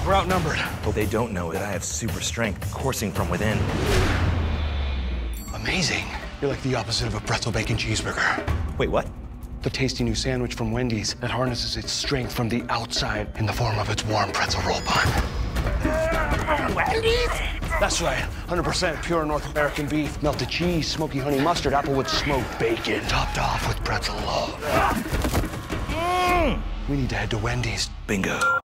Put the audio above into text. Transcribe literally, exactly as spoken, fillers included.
We're outnumbered. But they don't know that I have super strength coursing from within. Amazing. You're like the opposite of a pretzel bacon cheeseburger. Wait, what? The tasty new sandwich from Wendys that harnesses its strength from the outside in the form of its warm pretzel roll bun. Wendys? That's right, one hundred percent pure North American beef, melted cheese, smoky honey mustard, applewood smoked bacon, topped off with pretzel love. Mm. We need to head to Wendys. Bingo.